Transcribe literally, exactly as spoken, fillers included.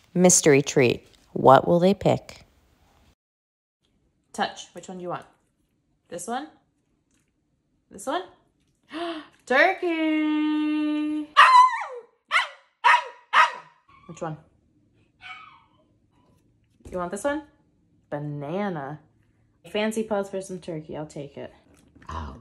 Mystery treat. What will they pick? Touch. Which one do you want? This one? This one? Turkey! Which one? You want this one? Banana. Fancy pause for some turkey. I'll take it.